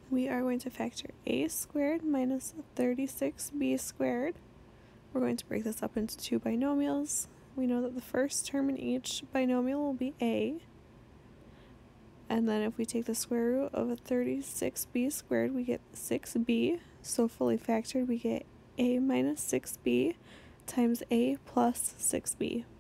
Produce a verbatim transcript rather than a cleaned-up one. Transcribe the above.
we are going to factor a squared minus thirty-six b squared. We're going to break this up into two binomials. We know that the first term in each binomial will be a, and then if we take the square root of thirty-six b squared, we get six b. So fully factored, we get a minus six b times a plus six b.